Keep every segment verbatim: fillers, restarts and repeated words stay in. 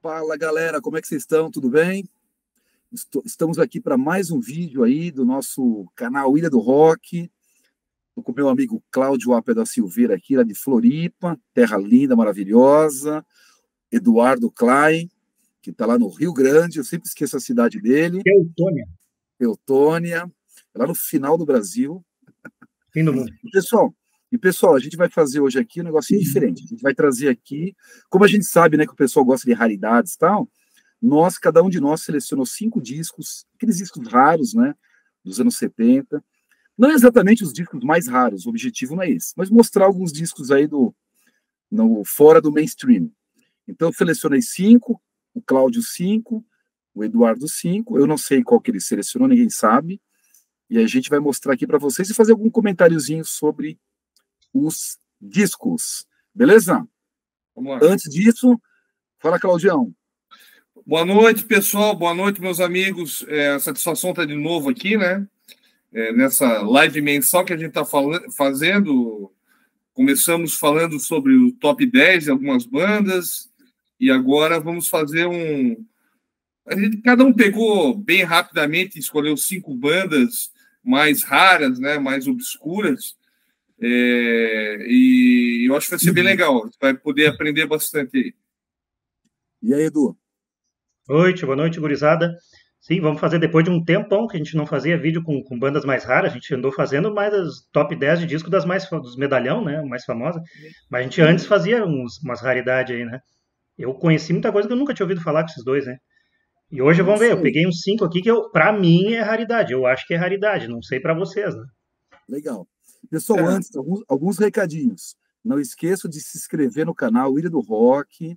Fala, galera, como é que vocês estão? Tudo bem? Estou- Estamos aqui para mais um vídeo aí do nosso canal Ilha do Rock. Estou com o meu amigo Cláudio Apia da Silveira aqui, lá de Floripa, terra linda, maravilhosa. Eduardo Klein, que está lá no Rio Grande, eu sempre esqueço a cidade dele, Teutônia, Teutônia, lá no final do Brasil. fim do mundo. E, pessoal, e pessoal, a gente vai fazer hoje aqui um negocinho diferente. A gente vai trazer aqui, como a gente sabe, né, que o pessoal gosta de raridades e tal, nós, cada um de nós selecionou cinco discos, aqueles discos raros, né, dos anos setenta. Não exatamente os discos mais raros, o objetivo não é esse, mas mostrar alguns discos aí do no, fora do mainstream. Então, eu selecionei cinco, o Cláudio cinco, o Eduardo cinco, eu não sei qual que ele selecionou, ninguém sabe, e a gente vai mostrar aqui para vocês e fazer algum comentáriozinho sobre os discos, beleza? Vamos lá. Antes disso, fala, Claudião. Boa noite, pessoal. Boa noite, meus amigos. É, a satisfação estar de novo aqui, né? É, nessa live mensal que a gente está fazendo. Começamos falando sobre o top dez de algumas bandas e agora vamos fazer um... A gente, cada um pegou bem rapidamente, escolheu cinco bandas mais raras, né? Mais obscuras. É, e eu acho que vai ser bem legal. Você vai poder aprender bastante aí. E aí, Edu? Noite, boa noite, gurizada. Sim, vamos fazer depois de um tempão que a gente não fazia vídeo com, com bandas mais raras. A gente andou fazendo mais as top dez de disco das mais, dos medalhão, né? Mais famosa. Mas a gente antes fazia uns, umas raridades aí, né? Eu conheci muita coisa que eu nunca tinha ouvido falar com esses dois, né? E hoje vamos ver, eu peguei uns cinco aqui que eu, pra mim é raridade. Eu acho que é raridade, não sei pra vocês, né? Legal. Pessoal, É. antes, alguns, alguns recadinhos. Não esqueça de se inscrever no canal Ilha do Rock.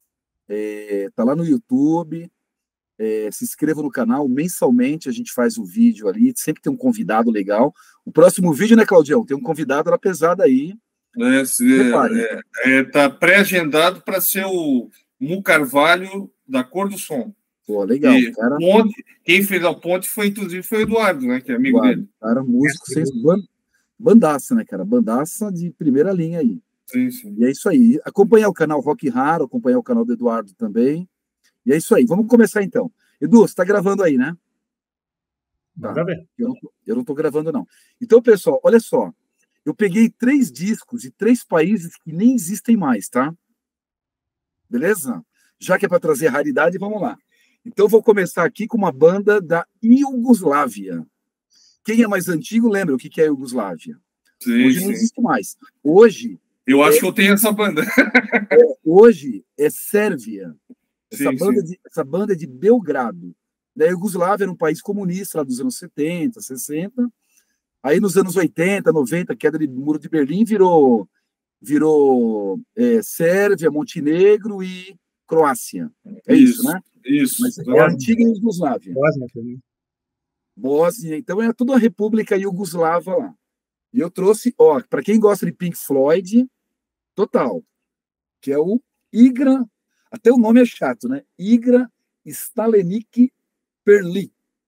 É, tá lá no YouTube. É, se inscreva no canal. Mensalmente a gente faz um vídeo ali. Sempre tem um convidado legal. O próximo vídeo, né, Claudião? Tem um convidado da pesada aí. É, é, é, tá pré-agendado para ser o Mu Carvalho da Cor do Som. Pô, legal. E Cara, ponte, quem fez a ponte foi, inclusive, foi o Eduardo, né? Que é amigo Eduardo, dele. cara, músico, sem, ban- bandaça, né, cara? Bandaça de primeira linha aí. Sim, sim. E é isso aí. Acompanhar o canal Rock Raro, acompanhar o canal do Eduardo também. E é isso aí. Vamos começar então. Edu, você está gravando aí, né? Manda ver. Eu não, tô- eu não estou gravando, não. Então, pessoal, olha só. Eu peguei três discos de três países que nem existem mais, tá? Beleza? Já que é para trazer raridade, vamos lá. Então, eu vou começar aqui com uma banda da Iugoslávia. Quem é mais antigo lembra o que que é a Iugoslávia. Sim, Hoje não sim. existe mais. Hoje, Eu acho É. que eu tenho essa banda. hoje é Sérvia. Essa, Sim, banda sim. de, essa banda é de Belgrado. Da Iugoslávia era um país comunista lá dos anos setenta, sessenta. Aí nos anos oitenta, noventa, queda do Muro de Berlim, virou, virou é, Sérvia, Montenegro e Croácia. É isso, Isso, né? Isso. Mas é a antiga Iugoslávia. Bósnia também. Bósnia, então é toda a República Iugoslava lá. E eu trouxe, ó, para quem gosta de Pink Floyd, total, que é o Igra, até o nome é chato, né? Igra Stalenik Perli.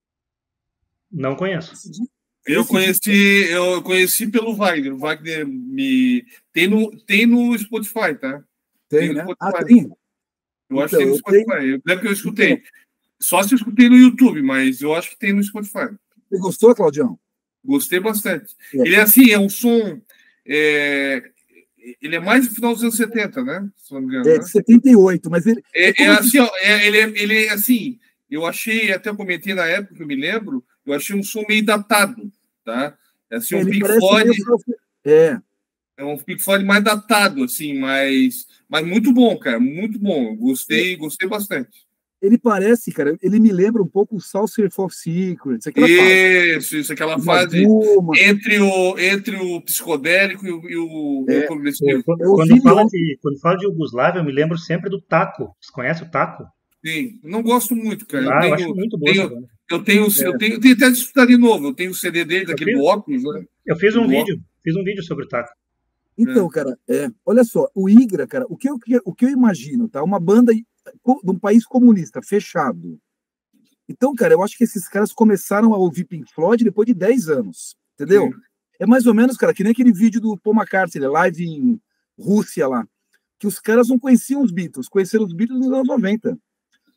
Não conheço. Esse di- Eu esse conheci, eu conheci pelo Wagner. O Wagner me. Tem no, tem no Spotify, tá? Tem, no né? Spotify. Ah, tem? Eu acho Então, que tem no eu Spotify. tenho- Eu lembro que eu escutei. Só se eu escutei no YouTube, mas eu acho que tem no Spotify. Você gostou, Claudião? Gostei bastante. É. Ele é assim, é um som. é, Ele é mais do final dos anos setenta, né? Se não me engano. É né? de setenta e oito, mas ele. É, como é esse- assim, ó, é, ele, é, ele é assim. Eu achei, até comentei na época que eu me lembro, eu achei um som meio datado, tá? É assim, um ele Pink parece Floyd. meio South- É, É um Pink Floyd mais datado, assim, mas, mas muito bom, cara, muito bom. Gostei, gostei bastante. ele parece, cara, ele me lembra um pouco o Saucer for Secrets, aquela fase. Isso, isso, aquela Uma fase Duma. entre o, entre o psicodélico e o, e o, É, e o progressivo. Quando, Eu quando ouvi fala ontem. de, quando fala de Iugoslávia, eu me lembro sempre do Taco. Você conhece o Taco? Sim, não gosto muito, cara. Eu Ah, eu acho tenho, muito boa essa tenho, banda. eu tenho, É. eu tenho, eu tenho até de escutar de novo. Eu tenho o C D dele, daquele fiz- do óculos, né? Eu fiz um Do vídeo, fiz um vídeo sobre o Taco. Então, cara, é, olha só, o Igra, cara, o que eu, o que eu imagino, tá? Uma banda de um país comunista, fechado. Então, cara, eu acho que esses caras começaram a ouvir Pink Floyd depois de dez anos, entendeu? Sim. É mais ou menos, cara, que nem aquele vídeo do Paul McCartney, live em Rússia lá, que os caras não conheciam os Beatles, conheceram os Beatles nos anos noventa.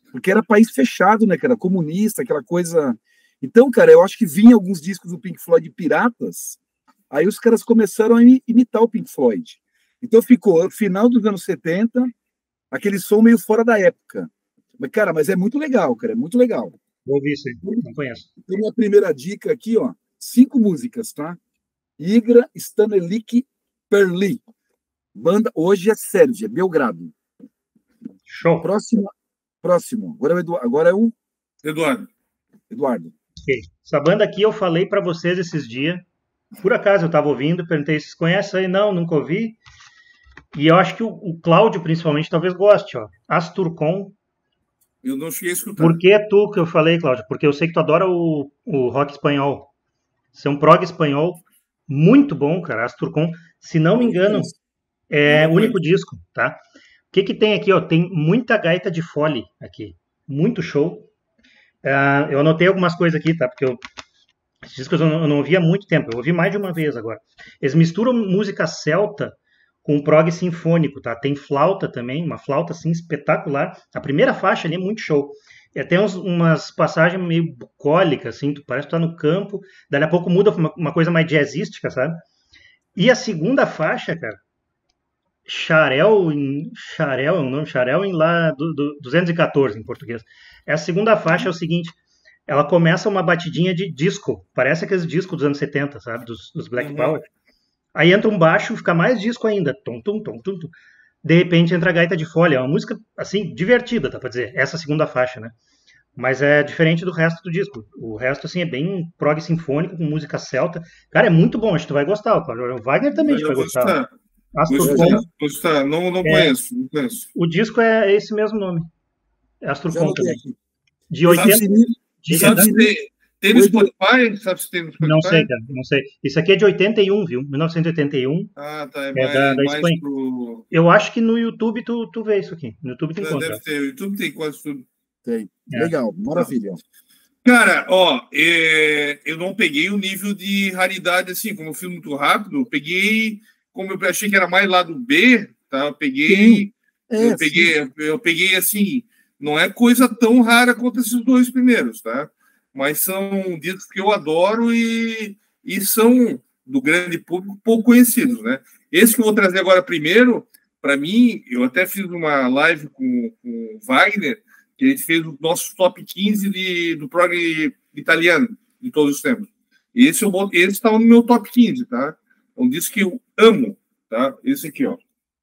porque era país fechado, né, cara? Comunista, aquela coisa. Então, cara, eu acho que vinha alguns discos do Pink Floyd piratas, aí os caras começaram a imitar o Pink Floyd. Então ficou, no final dos anos setenta, aquele som meio fora da época. Mas, cara, mas é muito legal, cara, é muito legal. Vou ouvir isso aí, não conheço. Então, minha primeira dica aqui, ó, cinco músicas, tá? Igra Stanelik Perli. Banda hoje é Sérvia, Belgrado. Show. Próximo, próximo. Agora é o Eduardo. Agora é o Eduardo. Eduardo. Okay. Essa banda aqui eu falei para vocês esses dias. Por acaso eu estava ouvindo, perguntei se vocês conhecem aí. Não, nunca ouvi. E eu acho que o, o Cláudio, principalmente, talvez goste. Ó. Asturcom. Eu não cheguei a escutar. Por que é tu que eu falei, Cláudio? Porque eu sei que tu adora o, o rock espanhol. Isso é um prog espanhol muito bom, cara. Asturcom. Se não me engano, é o único disco, tá? O que que tem aqui, ó? Tem muita gaita de fole aqui. Muito show. Uh, eu anotei algumas coisas aqui, tá? Porque eu, esses discos eu não, eu não ouvi há muito tempo. Eu ouvi mais de uma vez agora. Eles misturam música celta com prog sinfônico, tá? Tem flauta também, uma flauta, assim, espetacular. A primeira faixa ali é muito show. E até uns, umas passagens meio bucólicas, assim, tu parece que tá no campo. Daí a pouco muda uma, uma coisa mais jazzística, sabe? E a segunda faixa, cara, Xarel em Xarel é o nome, Xarel em lá do, do, duzentos e quatorze em português. É a segunda faixa, é o seguinte, ela começa uma batidinha de disco, parece aqueles discos dos anos setenta, sabe, dos, dos Black uhum. Power. Aí entra um baixo, fica mais disco ainda, tum, tum, tum, tum, tum. De repente entra a gaita de folha, é uma música assim divertida, dá pra dizer, essa segunda faixa, né? Mas é diferente do resto do disco. O resto, assim, é bem prog sinfônico, com música celta. Cara, é muito bom, acho que tu vai gostar. O Wagner também vai gostar. Asturcom. Gostar. Não, não, é, conheço, não conheço. O disco é esse mesmo nome. É Asturcom também. Aqui. De oitenta... De, sabe se tem, tem no Spotify? Sabe se tem no Spotify? Não sei, cara, não sei. Isso aqui é de oitenta e um, viu? mil novecentos e oitenta e um. Ah, tá. É, é mais, da, da mais Espanha. Pro... Eu acho que no YouTube tu, tu vê isso aqui. No YouTube tu encontra. Deve ter. O YouTube tem quase tudo. Tem. É. Legal, maravilha. Cara, ó, é, eu não peguei o nível de raridade assim, como eu fiz muito rápido, eu peguei, como eu achei que era mais lado B, tá? Eu peguei, é, eu peguei, eu, eu peguei assim, não é coisa tão rara quanto esses dois primeiros, tá? Mas são discos que eu adoro e, e são do grande público pouco conhecidos, né? Esse que eu vou trazer agora primeiro, para mim, eu até fiz uma live com, com o Wagner, que a gente fez o nosso top quinze de, do prog italiano de todos os tempos. Esse está no meu top quinze, tá? É um disco que eu amo, tá? Esse aqui, ó.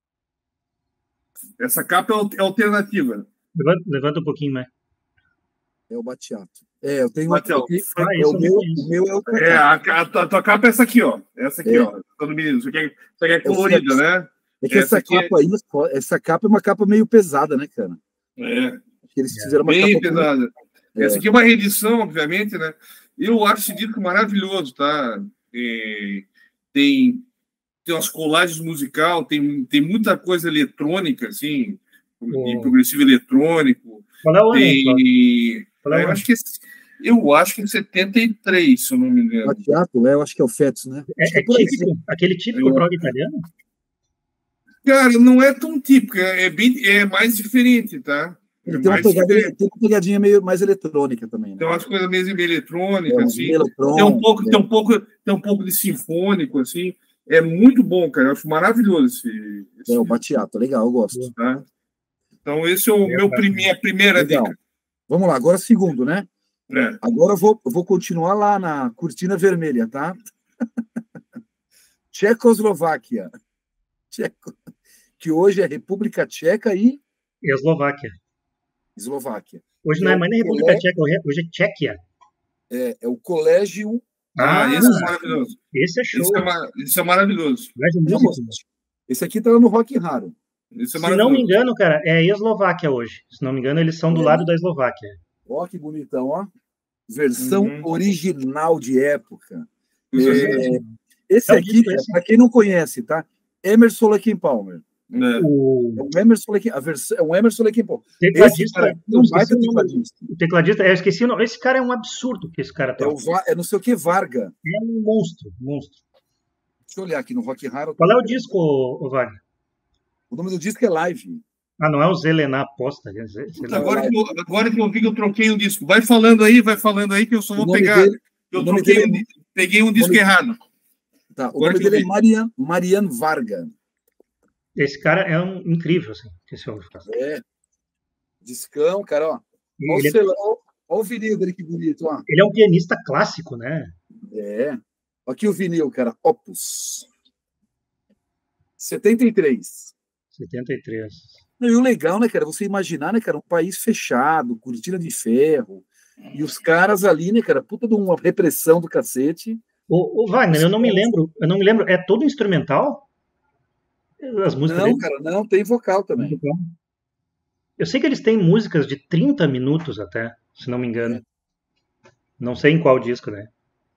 Essa capa é alternativa. Levanta, levanta um pouquinho, né? É o Battiato. É, eu tenho... Battiato. Aqui, ah, é, o, meu, o meu é o... É, a, a, a tua capa é essa aqui, ó. Essa aqui, é. ó. Todo menino. Isso aqui é, isso aqui é colorida, é né? É que essa, essa capa é... aí, essa capa é uma capa meio pesada, né, cara? É. Eles fizeram uma bem capa pesada. É. Essa aqui é uma reedição, obviamente, né? Eu acho esse disco maravilhoso, tá? E tem, tem umas colagens musical, tem, tem muita coisa eletrônica, assim, oh. de progressivo eletrônico. Qual é o tem, ano? É, eu, acho que, eu acho que é setenta e três, se eu não me engano. Battiato, né? Eu acho que é o Fetus, né? É, é típico, aquele típico prog italiano? Cara, não é tão típico, é, bem, é mais diferente, tá? Ele tem uma, pegadinha, tem uma pegadinha meio mais eletrônica também. Né? Tem umas coisas meio eletrônicas, é, assim. Tem um, pouco, é. tem, um pouco, tem um pouco de sinfônico, assim. É muito bom, cara. Eu acho maravilhoso esse. esse é, o Battiato, legal, eu gosto. Tá? Então, esse é o é, meu prime, a primeira legal. dica. Vamos lá, agora segundo, né? É. Agora eu vou, eu vou continuar lá na cortina vermelha, tá? Tchecoslováquia. Tcheco, que hoje é República Tcheca e. E a Eslováquia. Eslováquia. Hoje não é mais nem República Colé... Tcheca, hoje é Tchequia. É, é o Colégio. Ah, ah, esse é maravilhoso. Esse é show. Esse é, mar... esse é maravilhoso. Esse aqui tá no Rock Raro. Esse é Se não me engano, cara, é a Eslováquia hoje. Se não me engano, eles são do é. lado da Eslováquia. Ó, que bonitão, ó. Versão uhum. original de época. É... Esse é aqui, para quem não conhece, tá? Emerson Lake Palmer. É. O... é um Emerson Lake, a versão, é um Emerson Lake Palmer. Tecladista, cara, não, baita tecladista. O tecladista, eu esqueci o nome. Esse cara é um absurdo que esse cara toca. É, o Va... é não sei o que, Varga. É um monstro, monstro. Deixa eu olhar aqui no Rock Raro. Qual é o disco, o Wagner? O nome do disco é Live. Ah, não é o Zelena Aposta. É Ze- Puta, Zelena- agora, que eu, agora que eu vi que eu troquei um disco. Vai falando aí, vai falando aí, que eu só O vou nome pegar. dele, o Eu nome troquei, dele, um é- di- peguei um o disco nome, errado. tá, o Agora nome que eu dele é vi. Marian, Marian Varga. Esse cara é um incrível, assim, que esse homem faz. É, discão, cara, ó. Ó o, Ele, é- selo, ó, ó o vinil dele, que bonito, ó. ele é um pianista clássico, né? É. Aqui o vinil, cara, Opus. setenta e três. setenta e três. Não, e o legal, né, cara, você imaginar, né, cara, um país fechado, cortina de ferro, e os caras ali, né, cara, puta de uma repressão do cacete. O, o Wagner, eu não me lembro, eu não me lembro, é todo instrumental? As músicas Não, dele? cara, não, tem vocal também. Eu sei que eles têm músicas de trinta minutos até, se não me engano. É. Não sei em qual disco, né?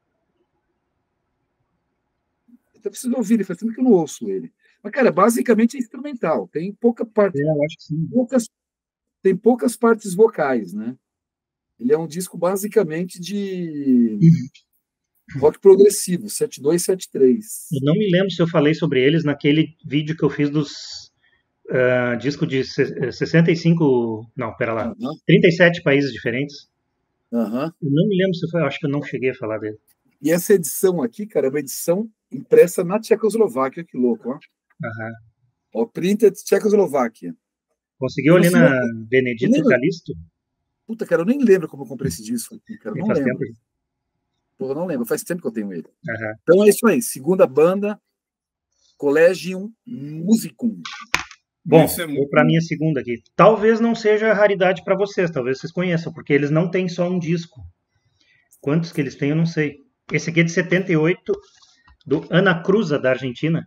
Eu preciso ouvir ele, faz tempo que eu não ouço ele. Mas, cara, basicamente é instrumental, tem pouca parte, É, eu acho que sim. poucas, tem poucas partes vocais, né? Ele é um disco basicamente de rock progressivo, setenta e dois, setenta e três. Eu não me lembro se eu falei sobre eles naquele vídeo que eu fiz dos uh, disco de se- sessenta e cinco, não, pera lá, Aham, trinta e sete países diferentes. aham. Eu não me lembro se eu falei, acho que eu não cheguei a falar dele. E essa edição aqui, cara, é uma edição impressa na Tchecoslováquia, que louco, ó. Aham. Ó, printed Tchecoslováquia. Conseguiu Eu ali não sei, na eu nem Benedito lembro. Calixto? Puta, cara, eu nem lembro como eu comprei esse disco aqui, cara, E não faz lembro. tempo. Porra, não lembro, faz tempo que eu tenho ele. Aham. Então é isso aí, segunda banda, Collegium Musicum. Bom, Esse é vou muito para bom. minha segunda aqui. Talvez não seja raridade para vocês, talvez vocês conheçam, porque eles não têm só um disco. Quantos que eles têm, eu não sei. Esse aqui é de setenta e oito, do Ana Cruza, da Argentina.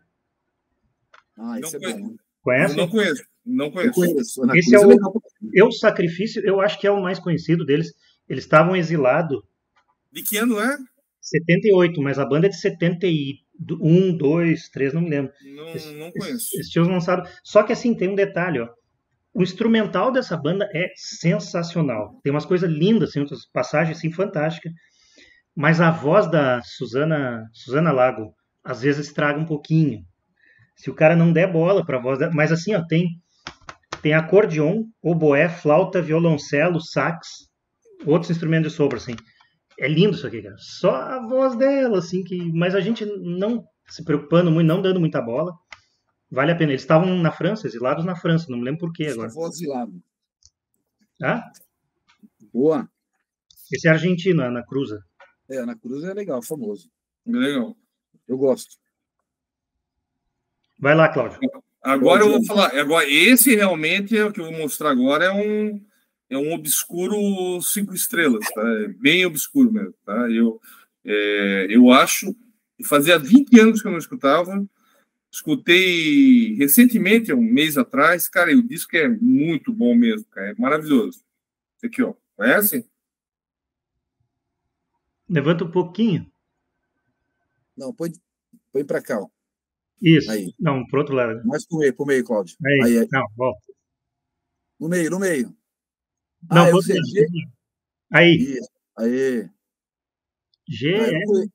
Ah, Não esse é conheço. bom. Né? Eu Conhece? não conheço. Não Eu conheço. conheço, Ana Esse Cruz é é o legal. Eu Sacrifício, eu acho que é o mais conhecido deles. Eles estavam exilados De que ano é? setenta e oito, mas a banda é de setenta e um, dois, três, não me lembro. Não, Eles, não eles, conheço. eles tinham lançado. Só que assim, tem um detalhe, ó. O instrumental dessa banda é sensacional. Tem umas coisas lindas, assim, outras passagens assim, fantásticas. Mas a voz da Susana, Susana Lago às vezes estraga um pouquinho. Se o cara não der bola para a voz dela. Mas assim, ó, tem, tem acordeon, oboé, flauta, violoncelo, sax, outros instrumentos de sopro, assim. É lindo isso aqui, cara. Só a voz dela, assim, que. Mas a gente não se preocupando muito, não dando muita bola. Vale a pena. Eles estavam na França, exilados na França, não me lembro por quê agora. Voz de lado. Ah? Boa. Esse é argentino, Ana Cruza. É, Ana Cruz é legal, famoso. Legal. Eu gosto. Vai lá, Cláudio. Agora eu vou falar. Agora, esse realmente é o que eu vou mostrar agora. É um, é um obscuro cinco estrelas, tá? É bem obscuro mesmo, tá? Eu, é, eu acho. Fazia vinte anos que eu não escutava. Escutei recentemente, um mês atrás. Cara, e o disco é muito bom mesmo, cara. É maravilhoso. Esse aqui, ó. Conhece? Levanta um pouquinho. Não, põe, põe pra cá, ó. Isso. Aí. Não, pro outro lado. Mais pro meio, pro meio, Cláudio. Aí. Aí, aí. Não, volta. No meio, no meio. Não, ah, pro eu outro sei. lado. G... Aí. Isso. Aí. G, Ah, eu é. não conheço.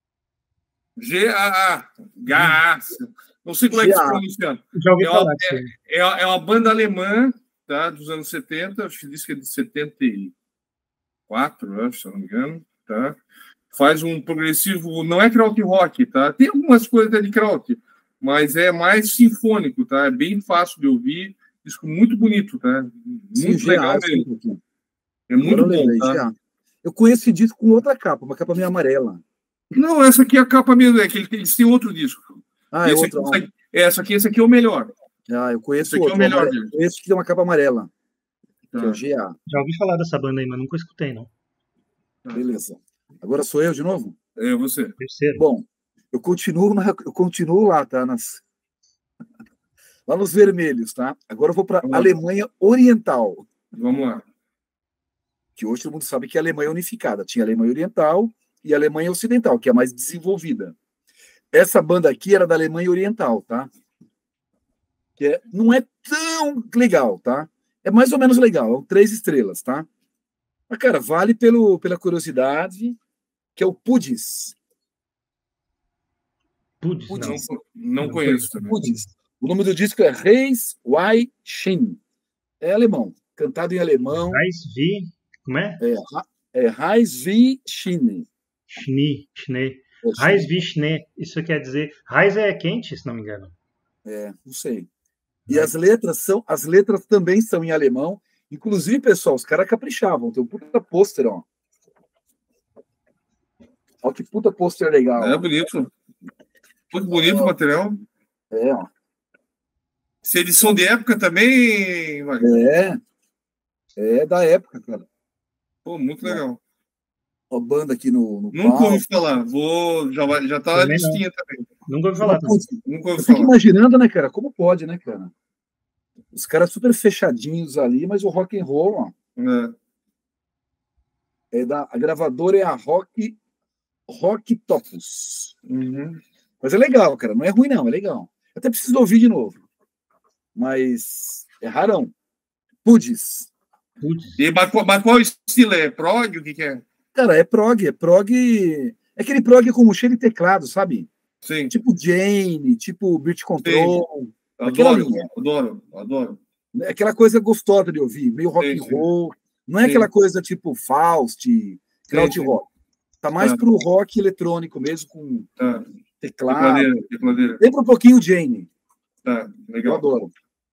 G A A. G A A. Não sei como é que se pronuncia. Já ouvi É falar. uma, é, é, é uma banda alemã, tá, dos anos setenta, acho que diz que é de setenta e quatro, acho, se eu não me engano, tá? Faz um progressivo, não é krautrock, tá? Tem algumas coisas de kraut, mas é mais sinfônico, tá? É bem fácil de ouvir, disco muito bonito, tá? Muito Sim, legal G A, mesmo. sim, É muito Agora eu bom, lembrei, tá? G A. Eu conheço esse disco com outra capa, uma capa meio amarela. Não, essa aqui é a capa mesmo, é que eles têm outro disco. Ah, é esse outro. aqui, essa aqui, esse aqui é o melhor. Ah, eu conheço Esse aqui outro. é o melhor amare... deles. Conheço que tem uma capa amarela, Tá. que é o G A. Já ouvi falar dessa banda aí, mas nunca escutei, não. Beleza. Agora sou eu de novo? É você. Terceiro. Bom, eu continuo, na... eu continuo lá, tá? Nas... Lá nos vermelhos, tá? Agora eu vou para a Alemanha Oriental. Vamos lá. Que hoje todo mundo sabe que é a Alemanha unificada. Tinha a Alemanha Oriental e a Alemanha Ocidental, que é a mais desenvolvida. Essa banda aqui era da Alemanha Oriental, tá? Que é, não é tão legal, tá? É mais ou menos legal, é três estrelas, tá? Mas, cara, vale pelo, pela curiosidade, que é o Pudis. Putz, Não, não. não conheço também. Pudis. O nome do disco é Reis Wai Shin. É alemão, cantado em alemão. Reis wie, como é? É, é Reis wie Schnee. Schnee, Schnee. É, Reis wie Schnee, isso quer dizer... Reis é quente, se não me engano. É, não sei. E as letras são, as letras também são em alemão. Inclusive, pessoal, os caras caprichavam. Tem um puta pôster, ó. Olha que puta pôster legal. É bonito. Muito bonito o material. É, ó. Essa edição de época também, Wagner? É. É da época, cara. Pô, muito legal. Ó, banda aqui no, no Nunca palco. ouvi falar. Vou, já, vai, já tá na Também não. listinha também. Nunca ouvi falar. Como, Nunca ouvi eu fico falar. imaginando, né, cara? Como pode, né, cara? Os caras super fechadinhos ali, mas o rock and roll, ó. É. É da, a gravadora é a Rock, Rock Topus. Uhum. Mas é legal, cara. Não é ruim, não. É legal. Eu até preciso ouvir de novo. Mas é rarão. Pudes. Putz. E, mas, qual- mas qual estilo é? Prog? O que, que é? Cara, é prog. É prog... É aquele prog com cheio de teclado, sabe? Sim. Tipo Jane, tipo Beat Control. Aquela Adoro, linha. adoro, adoro. É aquela coisa gostosa de ouvir. Meio rock Sim, and sim. roll. Não é Sim. aquela coisa tipo Faust, Kraut sim. rock. Tá mais Tá. pro rock eletrônico mesmo, com Tá. teclado. Tecladeira, tecladeira. Lembra um pouquinho Jane. Tá, Eu legal. adoro.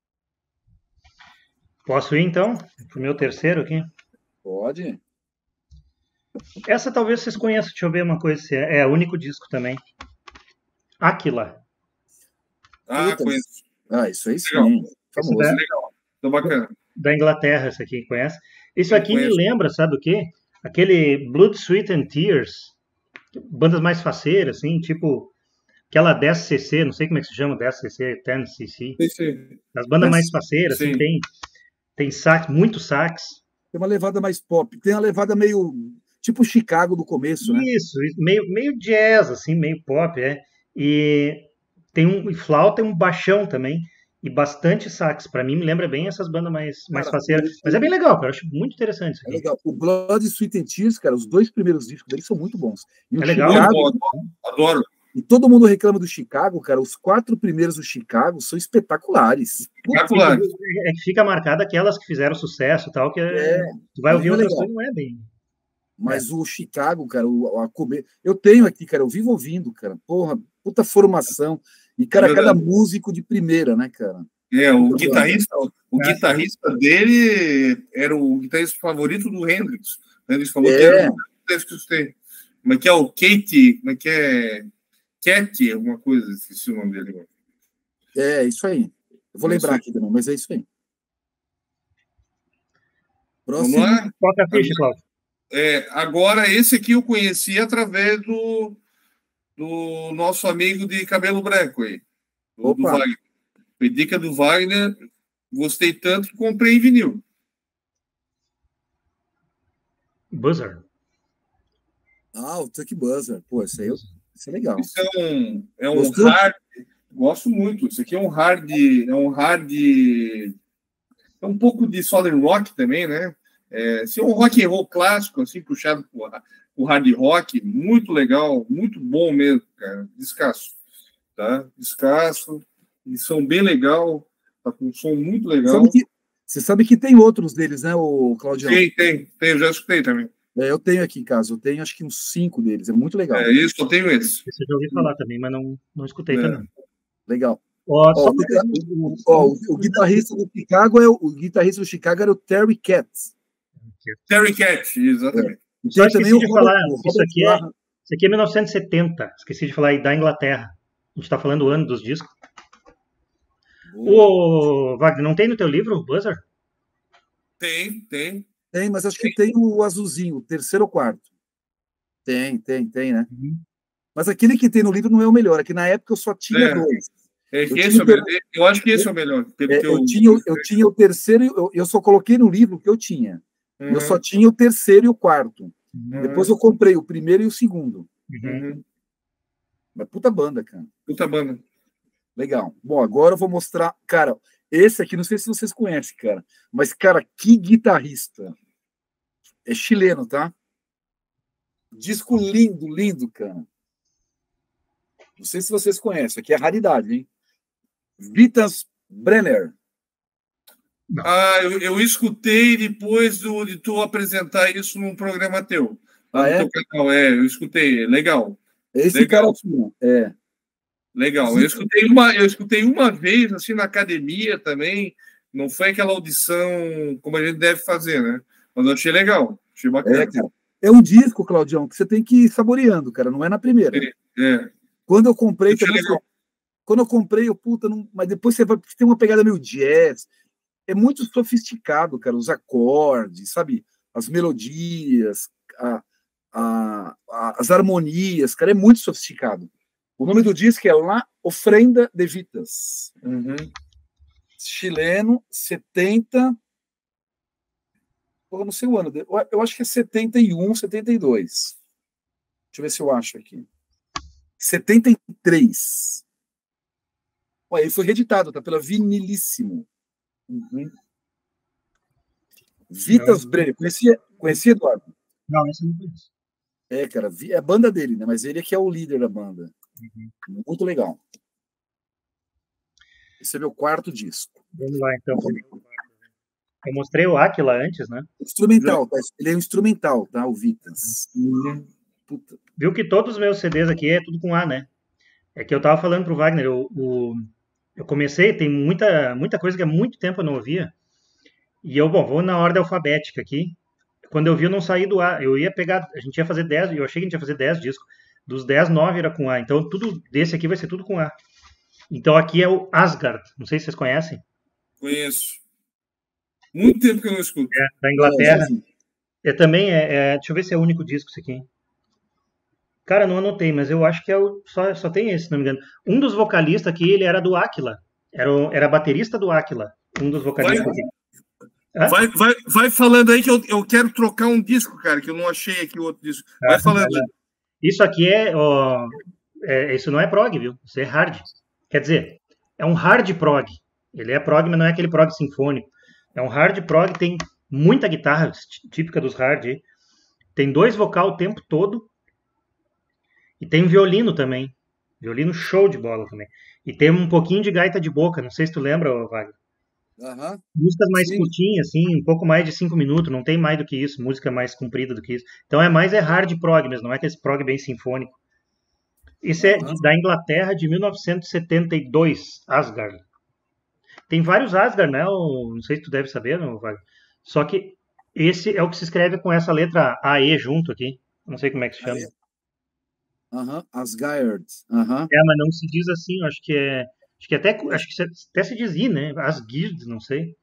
Posso ir, então? Pro meu terceiro aqui. Pode. Essa talvez vocês conheçam. Deixa eu ver uma coisa. Se é, é o único disco também. Aquila. Ah, Puta, conheço. Ah, isso aí sim. Legal. Famoso. Esse Legal. Tô bacana. Da Inglaterra, esse aqui, conhece? Isso Eu aqui me conheço. lembra, sabe o quê? Aquele Blood, Sweat and Tears. Bandas mais faceiras, assim, tipo aquela dez C C, não sei como é que se chama, dez C C, dez C C. Sim, sim. As bandas Mas- mais faceiras, assim, sim. tem, tem sax, muito sax. Tem uma levada mais pop. Tem uma levada meio. Tipo Chicago do começo, né? Isso, isso, meio, meio jazz, assim, meio pop, é. E tem um e flauta e um baixão também. E bastante sax. Pra mim, me lembra bem essas bandas mais, mais Cara, faceiras. o- Mas é bem legal, cara. Eu acho muito interessante isso É aqui. legal. O Blood, Sweat and Tears, cara, os dois primeiros discos deles são muito bons. E o É legal. Muito Chicago, bom, adoro. e todo mundo reclama do Chicago, cara. Os quatro primeiros do Chicago são espetaculares. Espetacular. É que fica marcado aquelas que fizeram sucesso e tal, que é, É, tu vai mas ouvir não é outras legal. coisas, não é bem. Mas o Chicago, cara, o, a come... eu tenho aqui, cara, eu vivo ouvindo, cara. Porra, puta formação. E, cara, É cada verdade. músico de primeira, né, cara? É, o Muito guitarrista, o Ah, guitarrista dele era o guitarrista favorito do Hendrix. O Hendrix falou É. que era o guitarrista que eu sei. Como é que é o Kate? Como é que é? Cat, alguma coisa, esqueci o nome dele agora. É, isso aí. Eu vou É lembrar isso aqui também, mas é isso aí. Vamos Próximo. lá? Toca a ficha, Cláudio. É, agora, esse aqui eu conheci através do, do nosso amigo de cabelo branco aí, do, do Opa. Wagner. Foi dica do Wagner, gostei tanto que comprei em vinil. Buzzer. Ah, o Tuck Buzzer. Pô, isso aí eu- isso é legal. Isso é um, é um Gostou? hard. Gosto muito. Isso aqui é um hard. É um hard. É um pouco de Southern Rock também, né? É, esse é um rock and roll clássico, assim, puxado por, por hard rock. Muito legal, muito bom mesmo, cara. Descasso. Tá? Descasso. E são bem legal. Tá com um som muito legal. Sabe que, você sabe que tem outros deles, né, o Claudião? Tem, tem, tem. Eu já escutei também. É, eu tenho aqui em casa, eu tenho acho que uns cinco deles, é muito legal. É isso, eu tenho esse. Esse eu já ouvi falar também, mas não, não escutei É. também. Legal. Ó, Ó, só o, guitar- o- ó, o- o guitarrista do Chicago é o, o guitarrista do Chicago era o Terry Katz. Terry Cat, exatamente. E Só tem também esqueci o de Robert, falar, o isso Robert aqui é- Graham. Isso aqui é mil novecentos e setenta. Esqueci de falar aí da Inglaterra. A gente tá falando o ano dos discos. Boa. Ô, Wagner, não tem no teu livro o Buzzer? Tem, tem. Tem, mas acho que tem o azulzinho, o terceiro ou quarto. Tem, tem, tem, né? Uhum. Mas aquele que tem no livro não é o melhor, é que na época eu só tinha É. dois. É, Eu que tinha esse é o ter- melhor. Eu acho que esse é o melhor. pelo É, que eu, tinha, o- eu tinha o terceiro, e eu, eu só coloquei no livro o que eu tinha. Uhum, Eu só tinha o terceiro e o quarto. uhum, Depois eu comprei o primeiro e o segundo. Uhum. uhum. Mas puta banda, cara. Puta banda. Legal. Bom, agora eu vou mostrar. Cara, esse aqui, não sei se vocês conhecem, cara. Mas, cara, que guitarrista. É chileno, tá? Disco lindo, lindo, cara. Não sei se vocês conhecem. Aqui é raridade, hein? Vitas Brenner. Não. Ah, eu, eu escutei depois do, de tu apresentar isso num programa teu. Lá Ah, no é? teu canal. É, eu escutei. Legal. Esse Legal. cara aqui, ó. É. Legal. Eu escutei uma, eu escutei uma vez, assim, na academia também. Não foi aquela audição como a gente deve fazer, né? Mas eu achei legal. Achei bacana. É, cara. É um disco, Claudião, que você tem que ir saboreando, cara. Não é na primeira. É. é. Quando eu comprei Eu achei também, legal. quando eu comprei, eu, puta, não... mas depois você vai, tem uma pegada meio jazz. É muito sofisticado, cara, os acordes, sabe? As melodias, a, a, a, as harmonias, cara, é muito sofisticado. O nome do disco é La Ofrenda de Vitas. Uhum. Chileno, setenta. Eu não sei o ano. Eu acho que é setenta e um, setenta e dois. Deixa eu ver se eu acho aqui. setenta e três. Olha, ele foi reeditado, tá? Pela Vinilíssimo. Uhum. Vitas Brenner. Conhecia, conhecia, Eduardo? Não, esse eu não conheço. É, cara, é a banda dele, né? Mas ele é que é o líder da banda. Uhum. Muito legal. Esse é meu quarto disco. Vamos lá, então. Eu mostrei o Aquila antes, né? Instrumental, tá? Ele é um instrumental, tá? O Vitas. Uhum. Puta. Viu que todos os meus C Ds aqui é tudo com A, né? É que eu tava falando pro Wagner, eu, eu, eu comecei, tem muita, muita coisa que há muito tempo eu não ouvia. E eu, bom, vou na ordem alfabética aqui. Quando eu vi, eu não saí do A. Eu ia pegar, a gente ia fazer dez, eu achei que a gente ia fazer dez discos. Dos dez, nove era com A. Então, tudo desse aqui vai ser tudo com A. Então, aqui é o Asgard. Não sei se vocês conhecem. Conheço. Muito tempo que eu não escuto. É, da Inglaterra. É, é também, é, é, deixa eu ver se é o único disco isso aqui. Cara, não anotei, mas eu acho que é o, só, só tem esse, se não me engano. Um dos vocalistas aqui, ele era do Aquila. Era, o, era baterista do Aquila. Um dos vocalistas vai, aqui. Vai, vai, vai falando aí que eu, eu quero trocar um disco, cara, que eu não achei aqui o outro disco. Vai ah, falando aí. Isso aqui é, ó, é... Isso não é prog, viu? Isso é hard. Quer dizer, é um hard prog. Ele é prog, mas não é aquele prog sinfônico. É um hard prog, tem muita guitarra, típica dos hard. Tem dois vocal o tempo todo. E tem violino também. Violino show de bola também. E tem um pouquinho de gaita de boca. Não sei se tu lembra, Wagner. Uhum. Músicas mais Sim. curtinhas, assim, um pouco mais de cinco minutos. Não tem mais do que isso. Música mais comprida do que isso. Então é mais é hard prog mesmo. Não é aquele prog bem sinfônico. Isso uhum. é de, da Inglaterra de mil novecentos e setenta e dois. Asgard. Tem vários Asgard, né? O, não sei se tu deve saber, não, Wagner. Só que esse é o que se escreve com essa letra A E junto aqui. Não sei como é que se chama. Aham, uhum. Asgard. Uhum. É, mas não se diz assim, eu acho que é. Acho que até, acho que até se diz I, né? Asgard, não sei.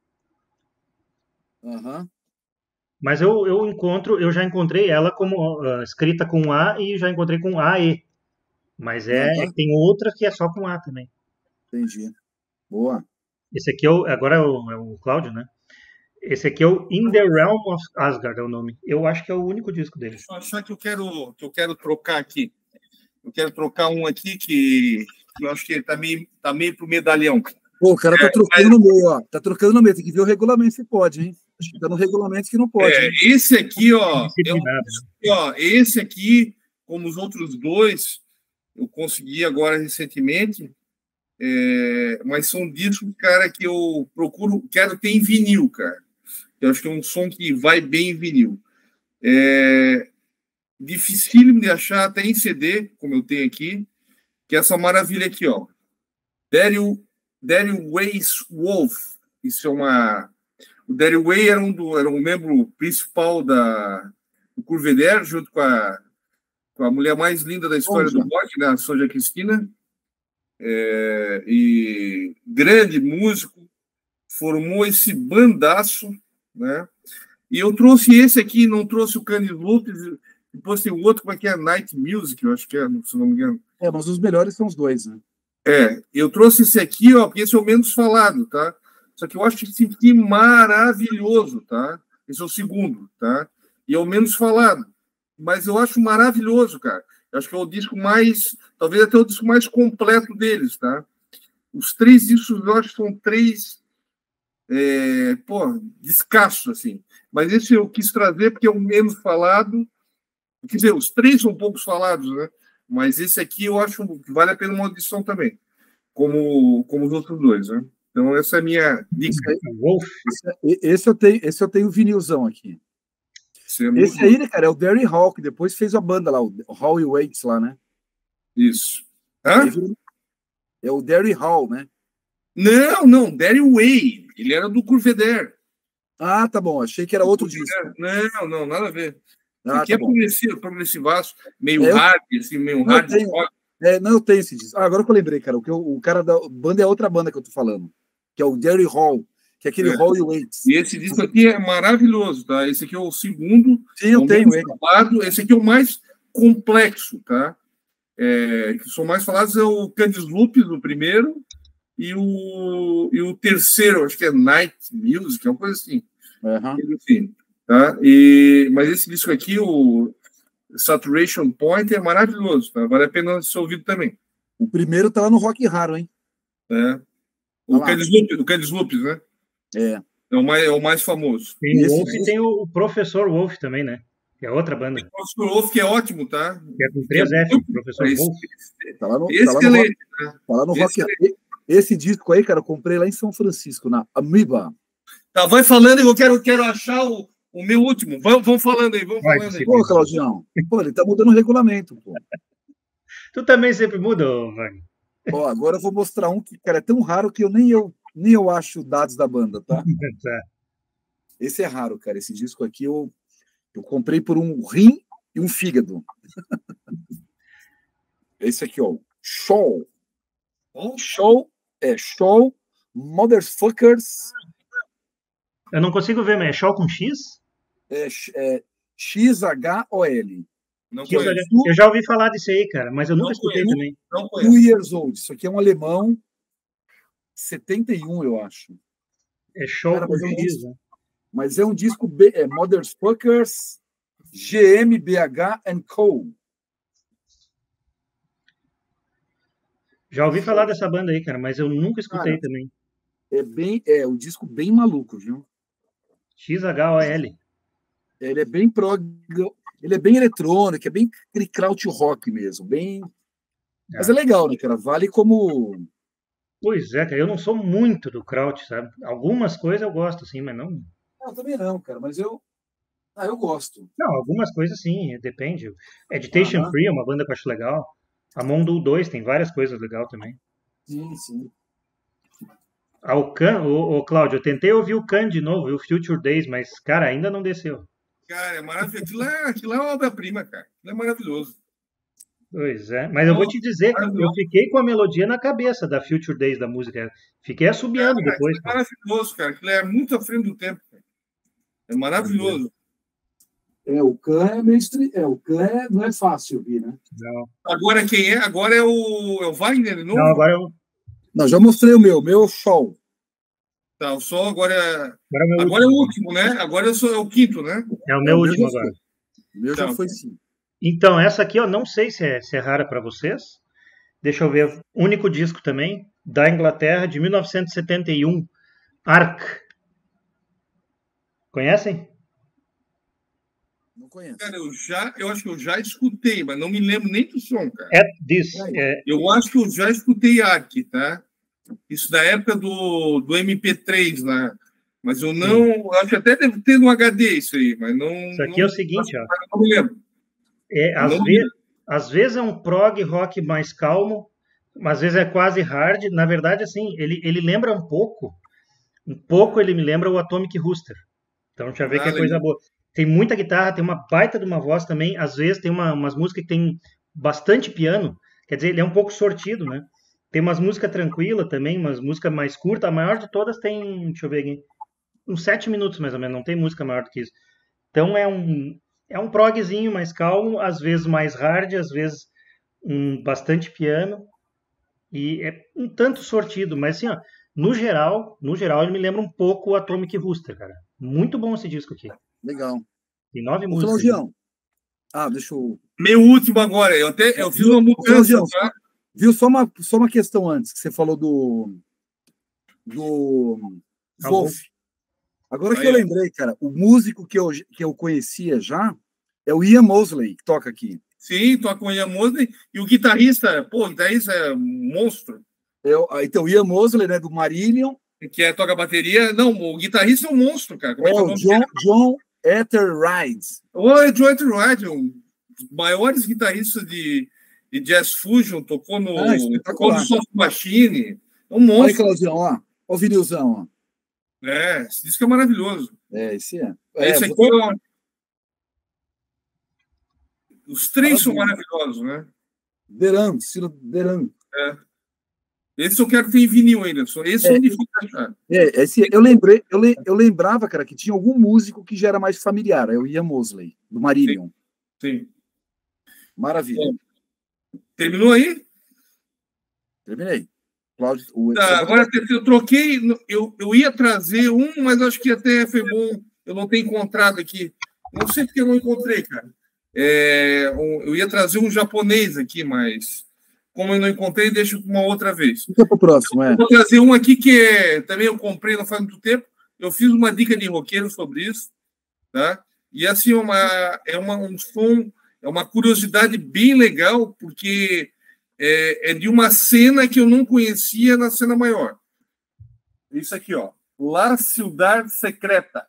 Uhum. Mas eu, eu encontro, eu já encontrei ela como uh, escrita com A e já encontrei com A E. Mas é, uhum. tem outra que é só com A também. Entendi. Boa. Esse aqui é o, agora é o, é o Cláudio, né? Esse aqui é o In the Realm of Asgard, é o nome. Eu acho que é o único disco dele. Deixa eu achar que eu quero, que eu quero trocar aqui. Eu quero trocar um aqui que, que eu acho que tá meio, tá meio pro medalhão. Pô, o cara tá é, trocando mas... no meio, ó. Tá trocando no meio. Tem que ver o regulamento se pode, hein? Acho que tá no regulamento que não pode. É, esse aqui, ó, é um, ó, esse aqui, como os outros dois, eu consegui agora recentemente. É, mas são discos, cara, que eu procuro, quero ter em vinil, cara. Eu acho que é um som que vai bem em vinil. É dificílimo de achar até em C D, como eu tenho aqui, que é essa maravilha aqui, ó. Daryl, Daryl Weiss Wolf. Isso é uma... O Daryl Weiss era um, do, era um membro principal da, do Curvedere, junto com a, com a mulher mais linda da história Sonja. do rock, né? A Sonja Cristina. É, e grande músico, formou esse bandaço, né? E eu trouxe esse aqui, não trouxe o Candy Lopes, depois tem o outro, como é que é? Night Music, eu acho que é, se não me engano. É, mas os melhores são os dois, né? É, eu trouxe esse aqui, ó, porque esse é o menos falado, tá? Só que eu acho esse aqui maravilhoso, tá? Esse é o segundo, tá? E é o menos falado. Mas eu acho maravilhoso, cara. Eu acho que é o disco mais, talvez até o disco mais completo deles, tá? Os três discos, eu acho que são três, é, pô, descassos, assim. Mas esse eu quis trazer porque é o menos falado. Quer dizer, os três são poucos falados, né? Mas esse aqui eu acho que vale a pena uma audição também, como, como os outros dois, né? Então, essa é a minha dica. Wolf. Esse, esse, eu tenho, esse eu tenho vinilzão aqui. Esse, é esse aí, né, cara, é o Derry Hall, que depois fez a banda lá, o Hall e Waits lá, né? Isso. Hã? É o Derry Hall, né? Não, não, Derry Way. Ele era do Curveder. Ah, tá bom. Achei que era outro disco. Não, não, nada a ver. Ah, aqui tá é bom. progressivo, progressivaço, meio É, eu... hard, assim, meio não, hard. Eu tenho... é, não, eu tenho esse disco. Ah, agora que eu lembrei, cara. O, que eu, o cara da banda é outra banda que eu tô falando, que é o Derry Hall, que é aquele É. Hall e Waits. E esse disco aqui é maravilhoso, tá? Esse aqui é o segundo. Sim, eu é tenho ele. Falado. Esse aqui é o mais complexo, tá? É, que são mais falados é o Candice Lupes, o primeiro, e o, e o terceiro, acho que é Night Music, é uma coisa assim. Uhum. Enfim, tá? E, mas esse disco aqui, o Saturation Point, é maravilhoso, tá? Vale a pena ser ouvido também. O primeiro tá lá no Rock Raro, hein? É. O Candice Lupes, o Candice Lupes, né? É. É o mais, é o mais famoso. Tem o Wolf e tem o, o Professor Wolf também, né? Que é outra banda. O Professor Wolf, que é ótimo, tá? Que é com três F, o Professor esse, Wolf. Tá lá no, excelente, tá lá no, né? Tá lá no Rock Raro. Esse disco aí, cara, eu comprei lá em São Francisco, na Amoeba. Tá, vai falando e eu quero, quero achar o, o meu último. Vamos, vamos falando aí, vamos vai, falando aí. Pô, Claudião, pô, ele tá mudando o regulamento, pô. Tu também sempre muda, Wagner. Ó, agora eu vou mostrar um que, cara, é tão raro que eu nem eu, nem eu acho dados da banda, tá? Tá. Esse é raro, cara. Esse disco aqui eu, eu comprei por um rim e um fígado. Esse aqui, ó. Show. Oh. Show. É Show. Motherfuckers. Eu não consigo ver, mas é Show com X? É, é X H O L. Não que eu, eu já ouvi falar disso aí, cara, mas eu nunca não escutei conheço. também. Não Two Years Old. Isso aqui é um alemão. setenta e um, eu acho. É Show cara, com mas, é um X, disco, né? mas é um disco B, é Motherfuckers G M B H and Co. Já ouvi falar dessa banda aí, cara, mas eu nunca escutei cara, também. É bem, é um disco bem maluco, viu? X H O L. Ele é bem prog, ele é bem eletrônico, é bem aquele kraut rock mesmo, bem. É. Mas é legal, né, cara? Vale como. Pois é, cara, eu não sou muito do kraut, sabe? Algumas coisas eu gosto, sim, mas não. Não, também não, cara, mas eu. Ah, eu gosto. Não, algumas coisas sim, depende. Agitation uh-huh. Free é uma banda que eu acho legal. A Mondo dois tem várias coisas legais também. Sim, sim. Ah, o Can, o, o Cláudio, eu tentei ouvir o Can de novo, o Future Days, mas, cara, ainda não desceu. Cara, é maravilhoso. Aquilo é, aquilo é uma obra-prima, cara. Aquilo é maravilhoso. Pois é, mas eu vou te dizer, eu fiquei com a melodia na cabeça da Future Days da música. Fiquei assobiando cara, depois. É maravilhoso, cara. Aquilo é muito à frente do tempo. Cara. É maravilhoso. É, o Can é meio estri... é, o Can é... não é fácil ouvir, né? Não. Agora quem é? Agora é o, é o Wagner de novo? Não, agora eu... Não, já mostrei o meu, meu show. Tá, o sol agora é. Agora é, meu agora último. é o último, né? Agora eu sou, é o quinto, né? É o meu é, último agora. O meu já foi sim. Então, essa aqui eu não sei se é, se é rara para vocês. Deixa eu ver. Único disco também, da Inglaterra, de mil novecentos e setenta e um. Ark. Conhecem? Não conheço. Cara, eu já, eu acho que eu já escutei, mas não me lembro nem do som, cara. É this. É... Eu acho que eu já escutei Ark, tá? Isso da época do, do M P três, né? Mas eu não. Eu acho que até deve ter no H D isso aí, mas não. Isso aqui não, é o seguinte, ó. Não me lembro. É, às, não ve me... às vezes é um prog rock mais calmo, às vezes é quase hard. Na verdade, assim, ele, ele lembra um pouco. Um pouco ele me lembra o Atomic Rooster. Então, deixa eu ver ah, que é coisa boa. Tem muita guitarra, tem uma baita de uma voz também. Às vezes tem uma, umas músicas que tem bastante piano. Quer dizer, ele é um pouco sortido, né? Tem umas músicas tranquilas também, umas músicas mais curtas. A maior de todas tem, deixa eu ver aqui, uns sete minutos mais ou menos. Não tem música maior do que isso. Então é um, é um progzinho mais calmo, às vezes mais hard, às vezes um bastante piano. E é um tanto sortido, mas assim, ó, no geral, no geral ele me lembra um pouco o Atomic Rooster, cara. Muito bom esse disco aqui. Legal. Tem nove Ô, músicas. Claudião. Ah, deixa eu... Meu último agora. Eu até eu fiz uma mudança, tá? Viu, só uma, só uma questão antes, que você falou do... do... Ah, Wolf. Agora Aí, que eu lembrei, cara, o músico que eu, que eu conhecia já é o Ian Mosley, que toca aqui. Sim, toca com o Ian Mosley. E o guitarrista, pô, o guitarrista é um monstro. Eu, então, o Ian Mosley, né, do Marillion, que é, toca bateria. Não, o guitarrista é um monstro, cara. Como é, é que é o o nome John, dele? John Etheridge. Oi, John Etheridge, um dos maiores guitarristas de, de jazz fusion, tocou no, Ah, tocou no espetacular. Soft Machine. É um Olha, monstro. Claudião, ó. Olha o vinilzão, ó. É, esse disco é maravilhoso. É, esse é. Esse É, aqui, vou- ó, os três são Maravilha. maravilhosos, né? Deran, estilo Deran. É. Esse eu quero ter em vinil ainda. só- Esse é É. onde fica achar. É, esse, eu lembrei, eu, le- eu lembrava, cara, que tinha algum músico que já era mais familiar, é o Ian Mosley, do Marillion. Sim. Maravilha. É. Terminou aí? Terminei. Cláudio, o, Tá, só pra- agora eu troquei, eu, eu ia trazer um, mas acho que até foi bom eu não ter encontrado aqui. Não sei porque eu não encontrei, cara. É, um- eu ia trazer um japonês aqui, mas como eu não encontrei, deixo para uma outra vez. Fica pro próximo, é. Vou trazer um aqui que é, também eu comprei não faz muito tempo. Eu fiz uma dica de roqueiro sobre isso, tá? E assim, uma, é uma, um som, é uma curiosidade bem legal, porque é, é de uma cena que eu não conhecia na cena maior. Isso aqui, ó. La Ciudad Secreta.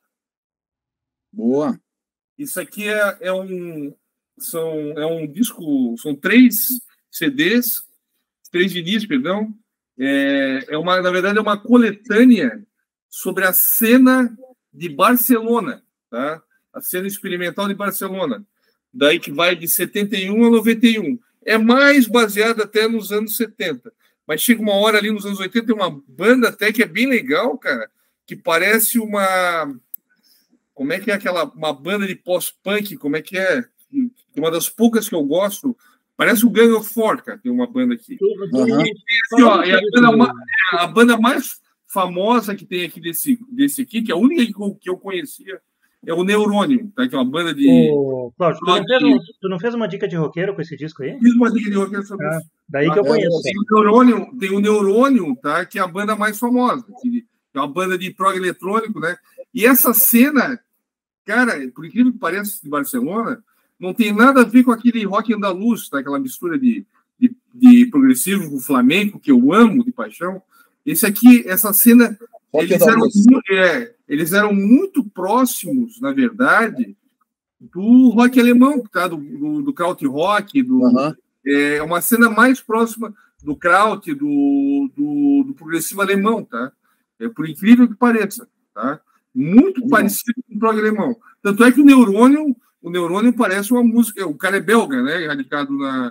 Boa. Isso aqui é, é um são é um disco, são três C Ds, três vinis, perdão. É, é uma, na verdade, é uma coletânea sobre a cena de Barcelona, tá? A cena experimental de Barcelona. Daí que vai de setenta e um a noventa e um. É mais baseado até nos anos setenta. Mas chega uma hora ali nos anos oitenta, tem uma banda até que é bem legal, cara, que parece uma... Como é que é aquela... Uma banda de pós-punk, como é que é? Uma das poucas que eu gosto. Parece o Gang of Four, cara, tem uma banda aqui. Aham. E, assim, ó, é a, banda, ma- é a banda mais famosa que tem aqui desse, desse aqui, que é a única que eu, que eu conhecia, é o Neurônio, tá? Que é uma banda de... Ô, Cláudio, tu não, fez um- tu não fez uma dica de roqueiro com esse disco aí? Fiz uma dica de roqueiro sobre Ah, isso. daí que eu É, conheço. Tem o Neurônio, tem o Neurônio, tá? Que é a banda mais famosa, que é uma banda de prog eletrônico, né? E essa cena, cara, por incrível que pareça, de Barcelona, não tem nada a ver com aquele rock andaluz, tá? Aquela mistura de, de, de progressivo com flamenco, que eu amo de paixão. Esse aqui, essa cena, Rock eles eram, andaluz. mu- é, eles eram muito próximos, na verdade, do rock alemão, tá? Do, do, do krautrock, do, Aham. é uma cena mais próxima do kraut, do, do, do progressivo alemão, tá? É, por incrível que pareça, tá? Muito Bom. parecido com o prog alemão. Tanto é que o Neurônio, o Neurônio parece uma música. O cara é belga, né? Radicado na.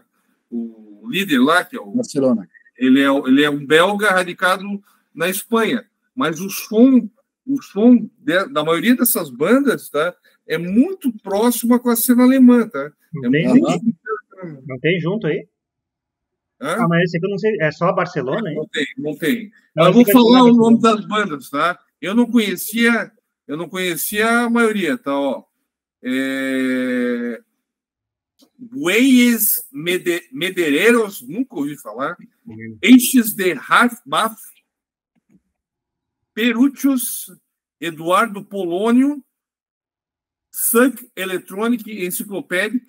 O líder lá, que é o. Barcelona. Ele é, ele é um belga radicado na Espanha. Mas o som, o som de- da maioria dessas bandas, tá? É muito próxima com a cena alemã, tá? Não É tem, muito. Aham. não tem junto aí? Hã? Ah, mas esse aqui eu não sei. É só Barcelona, hein? Não tem, não tem. Não, Eu vou esse aqui é falar de o nome Barcelona. das bandas, tá? Eu não conhecia, eu não conhecia a maioria, tá? Ó, é... Bueyes Mede- Medeiros, nunca ouvi falar. Eixes de Hartbach, Peruchos, Eduardo Polônio, Sunk Electronic Encyclopedic,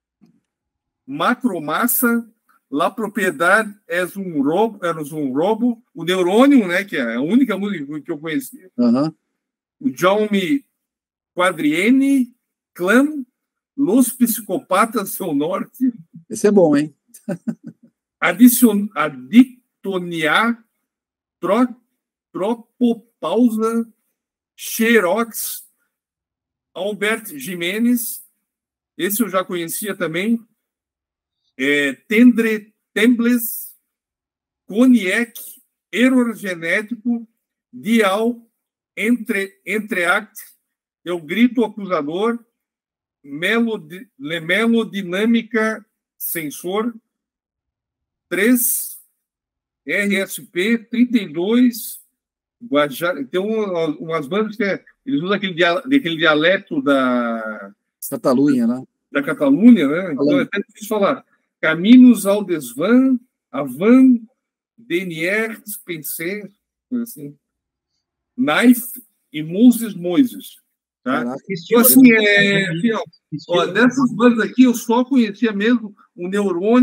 Macromassa, La Propriedade é um roubo, é um roubo, o Neurônio, né, que é a única música que eu conhecia, Aham. o Jaume Quadriene, Clã, Los Psicopatas do Norte, Esse é bom, hein? Adicion, Aditonia, Tro, Tropopausa, Xerox, Albert Jimenez, esse eu já conhecia também, é, Tendre, Tembles, Cognac, Error Genético, Dial, entre, Entreact, Eu Grito Acusador, Melodi, Melodinâmica Sensor, três, R S P, trinta e dois, Guajara, tem um, umas bandas que é, eles usam aquele, dia, aquele dialeto da, Catalunha, né? da Catalunha, né? Então é até difícil falar. Caminos ao Desvan, Avan, Denier, Spencer, assim, Knife e Moses Moises. Tá? Caraca. Então, assim, é, assim, ó, ó, dessas bandas aqui, eu só conhecia mesmo o Neurônio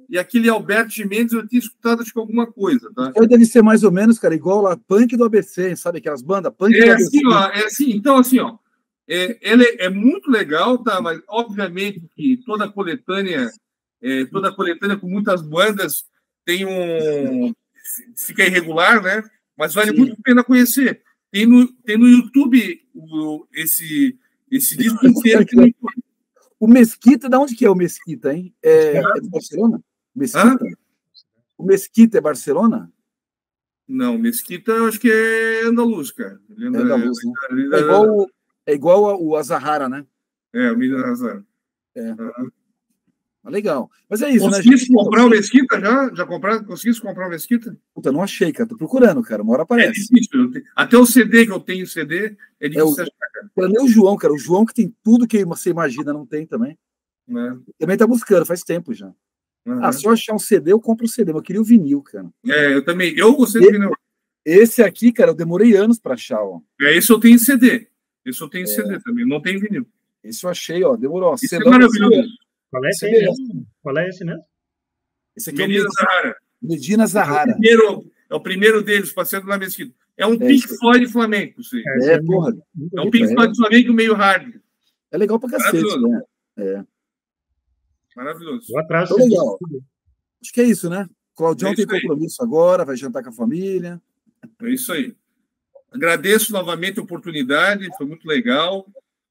e aquele Alberto Mendes eu tinha escutado acho que alguma coisa, tá? Então deve ser mais ou menos, cara, igual lá, Punk do A B C, sabe aquelas bandas? Punk é do A B C. Assim, ó, é assim, então assim, ó, é, ela é, é muito legal, tá? Mas obviamente que toda a coletânea, é, toda a coletânea com muitas bandas tem um fica irregular, né? Mas vale Sim. muito a pena conhecer. Tem no, tem no YouTube o, esse esse disco inteiro. Que no... O Mesquita, de onde que é o Mesquita, hein? É, é de Barcelona? Mesquita? Hã? O Mesquita é Barcelona? Não, Mesquita eu acho que é andaluz, cara. É andaluz, né? É igual, é igual o Azahara, né? É, o Miriam Azahara. É. Uhum. Legal. Mas é isso, Conseguiste né? comprar o Mesquita já? Já compraram? Conseguiste comprar o Mesquita? Puta, não achei, cara. Tô procurando, cara. Uma hora aparece. É difícil. Até o C D que eu tenho, C D, é difícil é o... achar, cara. Pra mim, o João, cara. O João que tem tudo que você imagina, não tem também. É. Também tá buscando, faz tempo já. Uhum. Ah, se eu achar um C D, eu compro o C D, mas eu queria o vinil, cara. É, eu também. Eu gostei do vinil. Esse aqui, cara, eu demorei anos pra achar, ó. É, esse eu tenho C D. Esse eu tenho é. C D também, não tem vinil. Esse eu achei, ó. Demorou. Esse é maravilhoso. Qual é esse aí mesmo? Qual é esse mesmo? Esse aqui Medina é o Zahara. Medina Zahara. É o primeiro, é o primeiro deles, passeando na Mesquita. É um é, Pink Floyd flamenco, sim. É, é, porra. É um Pink Floyd flamenco meio hard. É legal pra cacete, né? É. Maravilhoso. Vou atrás. Então, legal. Acho que é isso, né? Claudião é tem compromisso aí. Agora, vai jantar com a família. É isso aí. Agradeço novamente a oportunidade, foi muito legal.